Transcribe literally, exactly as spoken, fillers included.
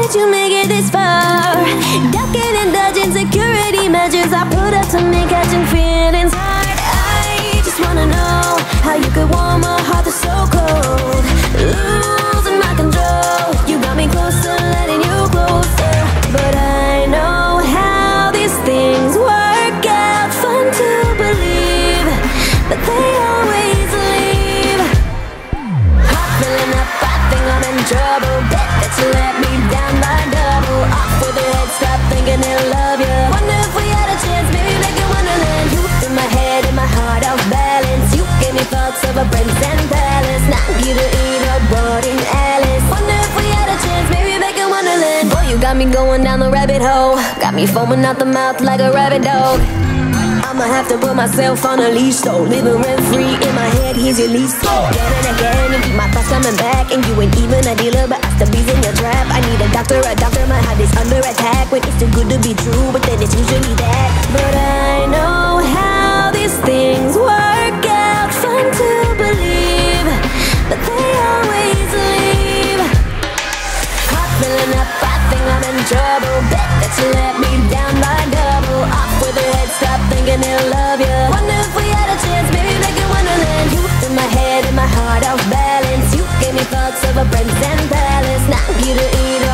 How'd you make it this far? Ducking and dodging security measures I put up to me, catching feelings hard. I just wanna know how you could warm a heart that's so cold. Losing my control, you got me closer, letting you closer. But I know how these things work out. Fun to believe, but they always leave. Heart filling up, I think I'm in trouble. Bet that you let me down by double. Off with your head, stop thinking they'll love you. Wonder if we had a chance, maybe make it Wonderland. You in my head, in my heart, off balance. You gave me thoughts of a prince and palace. Not you to eat or boarding Alice. Wonder if we had a chance, maybe make it Wonderland. Boy, you got me going down the rabbit hole. Got me foaming out the mouth like a rabid dog. I'ma have to put myself on a leash, so living rent free in my head, here's your lease. Again and again, and keep my thoughts coming back. And you ain't even a dealer, but I still be in your trap. I need a doctor, a doctor, my heart is under attack. When it's too good to be true, but then it's usually that. But I know how these things work out. Fun to believe, but they always leave. Heart filling up, I think I'm in trouble. Bet that you let me down by double. Off with your head, stop thinking they'll love you. Wonder if we had a chance, maybe make it Wonderland. You in my head, in my heart, off balance. You gave me thoughts of a prince and palace. Not you to eat